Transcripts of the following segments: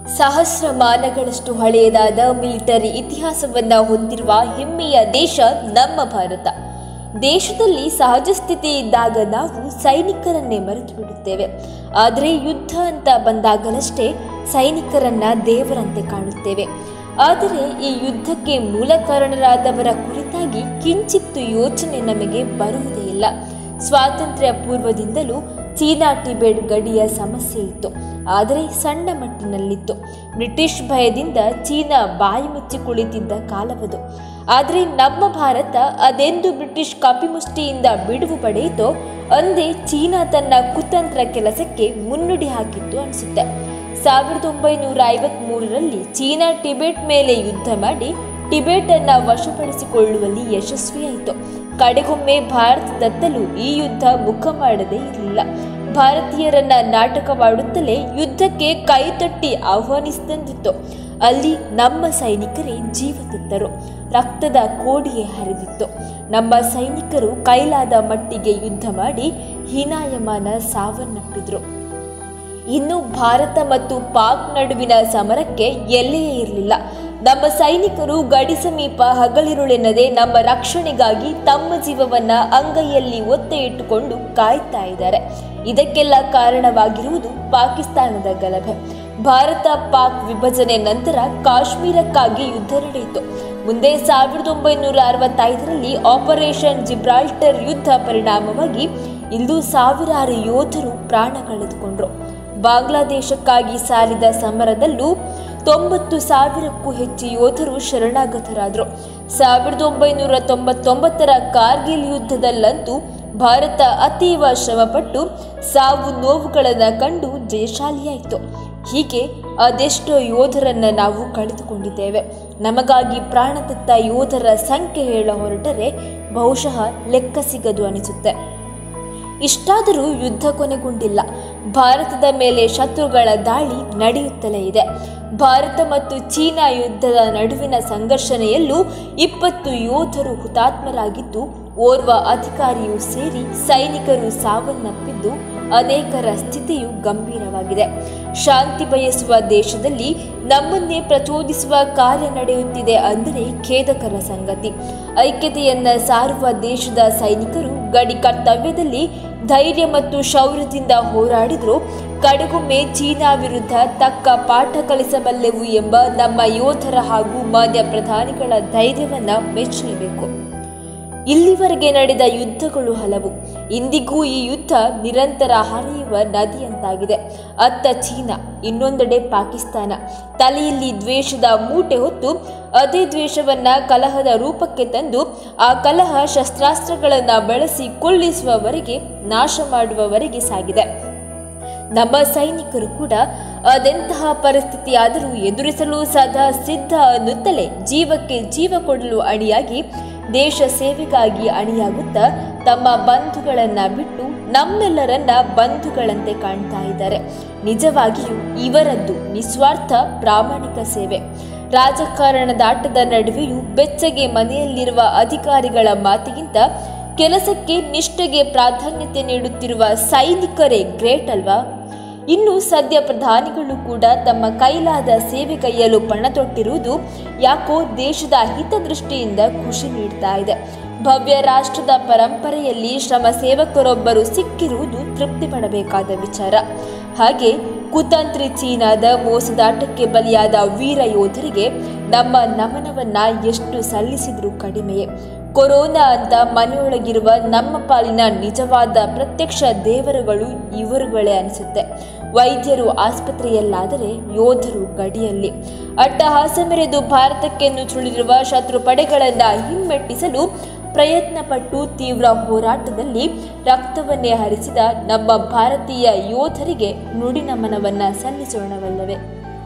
ಸಹಸ್ರಮಾನಗಳಷ್ಟು ಹಳೆಯದಾದ ಮಿಲಿಟರಿ ಇತಿಹಾಸವನ್ನು ಹೊಂದಿರುವ ಹೆಮ್ಮೆಯ ದೇಶ ನಮ್ಮ ಭಾರತ. ದೇಶದಲ್ಲಿ ಸಹಜ ಸ್ಥಿತಿ ಇದ್ದಾಗ ನಾವು ಸೈನಿಕರನ್ನೇ ಮರೆತು ಬಿಡುತ್ತೇವೆ. ಆದರೆ ಯುದ್ಧ ಅಂತ ಬಂದಾಗಲಷ್ಟೇ ಸೈನಿಕರನ್ನ ದೇವರಂತೆ ಕಾಣುತ್ತೇವೆ. ಆದರೆ ಈ ಯುದ್ಧಕ್ಕೆ ಮೂಲ ಕಾರಣರಾದವರ ಕುರಿತಾಗಿ ಕಿಂಚಿತ್ತು ಯೋಚನೆ ನಮಗೆ ಬರುವುದೇ ಇಲ್ಲ. ಸ್ವಾತಂತ್ರ್ಯ ಪೂರ್ವದಿಂದಲೂ ಚೀನಾ ಟಿಬೆಟ್ ಗಡಿಯ ಸಮಸ್ಯೆ ಇತ್ತು, ಆದರೆ ಸಣ್ಣ ಮಟ್ಟಿನಲ್ಲಿತ್ತು. ಬ್ರಿಟಿಷ್ ಭಯದಿಂದ ಚೀನಾ ಬಾಯಿ ಮುಚ್ಚಿ ಕುಳಿತಿದ್ದ ಕಾಲವದು. ಆದರೆ ನಮ್ಮ ಭಾರತ ಅದೆಂದು ಬ್ರಿಟಿಷ್ ಕಪಿಮುಷ್ಟಿಯಿಂದ ಬಿಡುವು ಪಡೆಯಿತೋ ಅಂದೇ ಚೀನಾ ತನ್ನ ಕುತಂತ್ರ ಕೆಲಸಕ್ಕೆ ಮುನ್ನುಡಿ ಹಾಕಿತ್ತು ಅನಿಸುತ್ತೆ. 1953ರಲ್ಲಿ ಚೀನಾ ಟಿಬೆಟ್ ಮೇಲೆ ಯುದ್ಧ ಮಾಡಿ ಟಿಬೆಟ್ ಅನ್ನ ವಶಪಡಿಸಿಕೊಳ್ಳುವಲ್ಲಿ ಯಶಸ್ವಿಯಾಯಿತು. ಕಡೆಗೊಮ್ಮೆ ಭಾರತದತ್ತಲೂ ಈ ಯುದ್ಧ ಮುಖ ಮಾಡದೇ ಇರಲಿಲ್ಲ. ಭಾರತೀಯರನ್ನ ನಾಟಕವಾಡುತ್ತಲೇ ಯುದ್ಧಕ್ಕೆ ಕೈತಟ್ಟಿ ಆಹ್ವಾನಿಸಿದಂತಿತ್ತು. ಅಲ್ಲಿ ನಮ್ಮ ಸೈನಿಕರೇ ಜೀವ ತೆತ್ತರು, ರಕ್ತದ ಕೋಡಿಯೇ ಹರಿದಿತ್ತು. ನಮ್ಮ ಸೈನಿಕರು ಕೈಲಾದ ಮಟ್ಟಿಗೆ ಯುದ್ಧ ಮಾಡಿ ಹೀನಾಯಮಾನ ಸಾವನ್ನಪ್ಪಿದ್ರು. ಇನ್ನು ಭಾರತ ಮತ್ತು ಪಾಕ್ ನಡುವಿನ ಸಮರಕ್ಕೆ ಎಲ್ಲೆಯೇ ಇರಲಿಲ್ಲ. ನಮ್ಮ ಸೈನಿಕರು ಗಡಿ ಸಮೀಪ ಹಗಲಿರುಳೆನ್ನದೆ ನಮ್ಮ ರಕ್ಷಣೆಗಾಗಿ ತಮ್ಮ ಜೀವವನ್ನ ಅಂಗೈಯಲ್ಲಿ ಒತ್ತೆ ಇಟ್ಟುಕೊಂಡು ಕಾಯ್ತಾ ಇದ್ದಾರೆ. ಇದಕ್ಕೆಲ್ಲ ಕಾರಣವಾಗಿರುವುದು ಪಾಕಿಸ್ತಾನದ ಗಲಭೆ. ಭಾರತ ಪಾಕ್ ವಿಭಜನೆ ನಂತರ ಕಾಶ್ಮೀರಕ್ಕಾಗಿ ಯುದ್ಧ ನಡೆಯಿತು. ಮುಂದೆ 1965ರಲ್ಲಿ ಆಪರೇಷನ್ ಜಿಬ್ರಾಲ್ಟರ್ ಯುದ್ಧ ಪರಿಣಾಮವಾಗಿ ಇಂದು ಸಾವಿರಾರು ಯೋಧರು ಪ್ರಾಣ ಕಳೆದುಕೊಂಡ್ರು. ಬಾಂಗ್ಲಾದೇಶಕ್ಕಾಗಿ ಸಾರಿದ ಸಮರದಲ್ಲೂ 90,000ಕ್ಕೂ ಹೆಚ್ಚು ಯೋಧರು ಶರಣಾಗತರಾದರು. 1999ರ ಕಾರ್ಗಿಲ್ ಯುದ್ಧದಲ್ಲಂತೂ ಭಾರತ ಅತೀವ ಶ್ರಮಪಟ್ಟು ಸಾವು ನೋವುಗಳನ್ನು ಕಂಡು ಜಯಶಾಲಿಯಾಯಿತು. ಹೀಗೆ ಅದೆಷ್ಟೋ ಯೋಧರನ್ನ ನಾವು ಕಳೆದುಕೊಂಡಿದ್ದೇವೆ. ನಮಗಾಗಿ ಪ್ರಾಣದತ್ತ ಯೋಧರ ಸಂಖ್ಯೆ ಹೇಳ ಹೊರಟರೆ ಬಹುಶಃ ಲೆಕ್ಕ ಸಿಗದು ಅನಿಸುತ್ತೆ. ಇಷ್ಟಾದರೂ ಯುದ್ಧ ಕೊನೆಗೊಂಡಿಲ್ಲ. ಭಾರತದ ಮೇಲೆ ಶತ್ರುಗಳ ದಾಳಿ ನಡೆಯುತ್ತಲೇ ಇದೆ. ಭಾರತ ಮತ್ತು ಚೀನಾ ಯುದ್ಧದ ನಡುವಿನ ಸಂಘರ್ಷಣೆಯಲ್ಲೂ 20 ಯೋಧರು ಹುತಾತ್ಮರಾಗಿದ್ದು, ಓರ್ವ ಅಧಿಕಾರಿಯೂ ಸೇರಿ ಸೈನಿಕರು ಸಾವನ್ನಪ್ಪಿದ್ದು, ಅನೇಕರ ಸ್ಥಿತಿಯು ಗಂಭೀರವಾಗಿದೆ. ಶಾಂತಿ ಬಯಸುವ ದೇಶದಲ್ಲಿ ನಮ್ಮನ್ನೇ ಪ್ರಚೋದಿಸುವ ಕಾರ್ಯ ನಡೆಯುತ್ತಿದೆ ಅಂದರೆ ಖೇದಕರ ಸಂಗತಿ. ಐಕ್ಯತೆಯನ್ನ ಸಾರುವ ದೇಶದ ಸೈನಿಕರು ಗಡಿ ಕರ್ತವ್ಯದಲ್ಲಿ ಧೈರ್ಯ ಮತ್ತು ಶೌರ್ಯದಿಂದ ಹೋರಾಡಿದ್ರು. ಕಡೆಗೊಮ್ಮೆ ಚೀನಾ ವಿರುದ್ಧ ತಕ್ಕ ಪಾಠ ಕಲಿಸಬಲ್ಲೆವು ಎಂಬ ನಮ್ಮ ಯೋಧರ ಹಾಗೂ ಮಾನ್ಯ ಪ್ರಧಾನಿಗಳ ಧೈರ್ಯವನ್ನ ಮೆಚ್ಚಲೇಬೇಕು. ಇಲ್ಲಿವರೆಗೆ ನಡೆದ ಯುದ್ಧಗಳು ಹಲವು. ಇಂದಿಗೂ ಈ ಯುದ್ಧ ನಿರಂತರ ಹರಿಯುವ ನದಿಯಂತಾಗಿದೆ. ಅತ್ತ ಚೀನಾ, ಇನ್ನೊಂದೆಡೆ ಪಾಕಿಸ್ತಾನ ತಲೆಯಲ್ಲಿ ದ್ವೇಷದ ಮೂಟೆ ಹೊತ್ತು ಅದೇ ದ್ವೇಷವನ್ನ ಕಲಹದ ರೂಪಕ್ಕೆ ತಂದು ಆ ಕಲಹ ಶಸ್ತ್ರಾಸ್ತ್ರಗಳನ್ನ ಬಳಸಿ ಕೊಲ್ಲಿಸುವವರೆಗೆ, ನಾಶ ಮಾಡುವವರೆಗೆ ಸಾಗಿದೆ. ನಮ್ಮ ಸೈನಿಕರು ಕೂಡ ಅದೆಂತಹ ಪರಿಸ್ಥಿತಿಯಾದರೂ ಎದುರಿಸಲು ಸದಾ ಸಿದ್ಧ ಅನ್ನುತ್ತಲೇ ಜೀವಕ್ಕೆ ಜೀವ ಕೊಡಲು ಅಣಿಯಾಗಿ, ದೇಶ ಸೇವೆಗಾಗಿ ಅಣಿಯಾಗುತ್ತಾ ತಮ್ಮ ಬಂಧುಗಳನ್ನ ಬಿಟ್ಟು ನಮ್ಮೆಲ್ಲರನ್ನ ಬಂಧುಗಳಂತೆ ಕಾಣ್ತಾ ಇದ್ದಾರೆ. ನಿಜವಾಗಿಯೂ ಇವರದ್ದು ನಿಸ್ವಾರ್ಥ ಪ್ರಾಮಾಣಿಕ ಸೇವೆ. ರಾಜಕಾರಣದ ಆಟದ ನಡುವೆಯೂ ಬೆಚ್ಚಗೆ ಮನೆಯಲ್ಲಿರುವ ಅಧಿಕಾರಿಗಳ ಮಾತಿಗಿಂತ ಕೆಲಸಕ್ಕೆ ನಿಷ್ಠೆಗೆ ಪ್ರಾಧಾನ್ಯತೆ ನೀಡುತ್ತಿರುವ ಸೈನಿಕರೇ ಗ್ರೇಟ್ ಅಲ್ವಾ? ಇನ್ನು ಸದ್ಯ ಪ್ರಧಾನಿಗಳು ಕೂಡ ತಮ್ಮ ಕೈಲಾದ ಸೇವೆಗೈಯಲು ಪಣ ತೊಟ್ಟಿರುವುದು ಯಾಕೋ ದೇಶದ ಹಿತದೃಷ್ಟಿಯಿಂದ ಖುಷಿ ನೀಡ್ತಾ ಇದೆ. ಭವ್ಯ ರಾಷ್ಟ್ರದ ಪರಂಪರೆಯಲ್ಲಿ ಶ್ರಮ ಸೇವಕರೊಬ್ಬರು ಸಿಕ್ಕಿರುವುದು ತೃಪ್ತಿ ಪಡಬೇಕಾದ ವಿಚಾರ. ಹಾಗೆ ಕುತಂತ್ರಿ ಚೀನಾದ ಮೋಸದಾಟಕ್ಕೆ ಬಲಿಯಾದ ವೀರ ಯೋಧರಿಗೆ ನಮ್ಮ ನಮನವನ್ನ ಎಷ್ಟು ಸಲ್ಲಿಸಿದ್ರೂ ಕಡಿಮೆಯೇ. ಕೊರೋನಾ ಅಂತ ಮನೆಯೊಳಗಿರುವ ನಮ್ಮ ಪಾಲಿನ ನಿಜವಾದ ಪ್ರತ್ಯಕ್ಷ ದೇವರುಗಳು ಇವರುಗಳೇ ಅನಿಸುತ್ತೆ. ವೈದ್ಯರು ಆಸ್ಪತ್ರೆಯಲ್ಲಾದರೆ ಯೋಧರು ಗಡಿಯಲ್ಲಿ. ಅಟ್ಟಹಾಸ ಮೆರೆದು ಭಾರತಕ್ಕೆ ನುಸುಳಿರುವ ಶತ್ರು ಪಡೆಗಳನ್ನ ಹಿಮ್ಮೆಟ್ಟಿಸಲು ಪ್ರಯತ್ನ ಪಟ್ಟು ತೀವ್ರ ಹೋರಾಟದಲ್ಲಿ ರಕ್ತವನ್ನೇ ಹರಿಸಿದ ನಮ್ಮ ಭಾರತೀಯ ಯೋಧರಿಗೆ ನುಡಿ ನಮನವನ್ನ ಸಲ್ಲಿಸೋಣವಲ್ಲವೇ?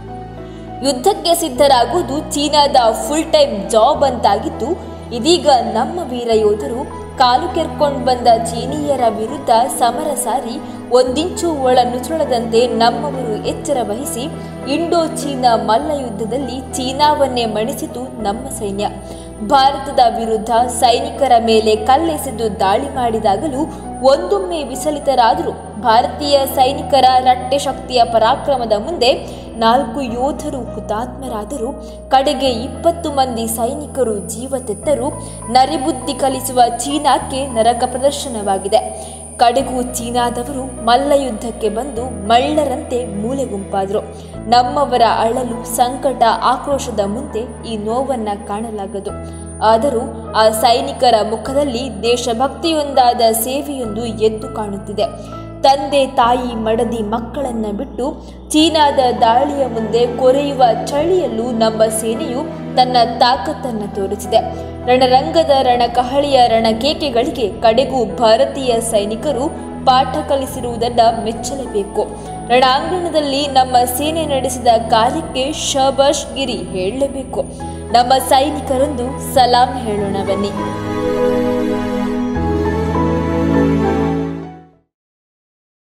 ಯುದ್ಧಕ್ಕೆ ಸಿದ್ಧರಾಗುವುದು ಚೀನಾದ ಫುಲ್ ಟೈಮ್ ಜಾಬ್ ಅಂತಾಗಿದ್ದು, ಇದೀಗ ನಮ್ಮ ವೀರ ಯೋಧರು ಕಾಲು ಕೆರ್ಕೊಂಡು ಬಂದ ಚೀನೀಯರ ವಿರುದ್ಧ ಸಮರ ಸಾರಿ ಒಂದಿಂಚು ಒಳ ನುಸುಳದಂತೆ ನಮ್ಮವರು ಎಚ್ಚರ ವಹಿಸಿ ಇಂಡೋ ಚೀನಾ ಮಲ್ಲ ಯುದ್ಧದಲ್ಲಿ ಚೀನಾವನ್ನೇ ಮಣಿಸಿತು ನಮ್ಮ ಸೈನ್ಯ. ಭಾರತದ ವಿರುದ್ಧ ಸೈನಿಕರ ಮೇಲೆ ಕಲ್ಲೆಸೆದು ದಾಳಿ ಮಾಡಿದಾಗಲೂ ಒಂದೊಮ್ಮೆ ವಿಚಲಿತರಾದರೂ ಭಾರತೀಯ ಸೈನಿಕರ ರಟ್ಟೆ ಶಕ್ತಿಯ ಪರಾಕ್ರಮದ ಮುಂದೆ 4 ಯೋಧರು ಹುತಾತ್ಮರಾದರು. ಕಡೆಗೆ 20 ಮಂದಿ ಸೈನಿಕರು ಜೀವ ತೆತ್ತರು. ನರಿಬುದ್ಧಿ ಕಲಿಸುವ ಚೀನಾಕ್ಕೆ ನರಕ ಪ್ರದರ್ಶನವಾಗಿದೆ. ಕಡೆಗೂ ಚೀನಾದವರು ಮಲ್ಲಯುದ್ಧಕ್ಕೆ ಬಂದು ಮಳ್ಳರಂತೆ ಮೂಲೆ ಗುಂಪಾದರು. ನಮ್ಮವರ ಅಳಲು, ಸಂಕಟ, ಆಕ್ರೋಶದ ಮುಂದೆ ಈ ನೋವನ್ನ ಕಾಣಲಾಗದು. ಆದರೂ ಆ ಸೈನಿಕರ ಮುಖದಲ್ಲಿ ದೇಶಭಕ್ತಿಯೊಂದಾದ ಸೇವೆಯೊಂದು ಎದ್ದು ಕಾಣುತ್ತಿದೆ. ತಂದೆ ತಾಯಿ ಮಡದಿ ಮಕ್ಕಳನ್ನ ಬಿಟ್ಟು ಚೀನಾದ ದಾಳಿಯ ಮುಂದೆ ಕೊರೆಯುವ ಚಳಿಯಲ್ಲೂ ನಮ್ಮ ಸೇನೆಯು ತನ್ನ ತಾಕತ್ತನ್ನು ತೋರಿಸಿದೆ. ರಣರಂಗದ ರಣಕಹಳಿಯ ರಣಕೇಕೆಗಳಿಗೆ ಕಡೆಗೂ ಭಾರತೀಯ ಸೈನಿಕರು ಪಾಠ ಕಲಿಸಿರುವುದನ್ನು ಮೆಚ್ಚಲೇಬೇಕು. ರಣಾಂಗಣದಲ್ಲಿ ನಮ್ಮ ಸೇನೆ ನಡೆಸಿದ ಕಾರ್ಯಕ್ಕೆ ಶಬಾಷ್ ಗಿರಿ ಹೇಳಲೇಬೇಕು. ನಮ್ಮ ಸೈನಿಕರೊಂದು ಸಲಾಂ ಹೇಳೋಣ ಬನ್ನಿ.